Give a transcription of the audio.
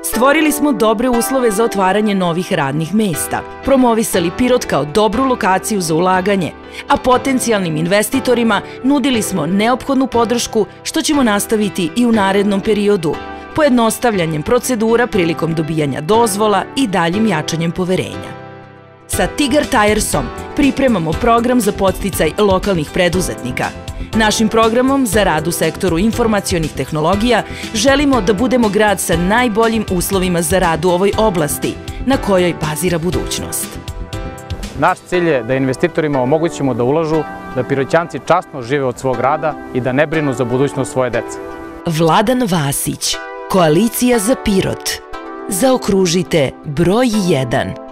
Stvorili smo dobre uslove za otvaranje novih radnih mesta, promovisali Pirot kao dobru lokaciju za ulaganje, a potencijalnim investitorima nudili smo neophodnu podršku što ćemo nastaviti i u narednom periodu, pojednostavljanjem procedura prilikom dobijanja dozvola i daljim jačanjem poverenja. Sa Tigar Tiresom pripremamo program za podsticaj lokalnih preduzetnika. Našim programom za rad u sektoru informacionih tehnologija želimo da budemo grad sa najboljim uslovima za rad u ovoj oblasti, na kojoj bazira budućnost. Naš cilj je da investitorima omogućimo da ulažu, da Piroćanci časno žive od svog rada i da ne brinu za budućnost svoje dece. Vladan Vasić, Koalicija za Pirot. Zaokružite broj 1.